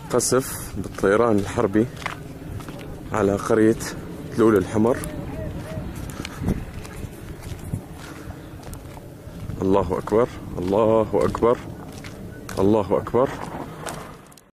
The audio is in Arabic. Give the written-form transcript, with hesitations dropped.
قصف بالطيران الحربي على قرية تلول الحمر. الله أكبر، الله أكبر، الله أكبر.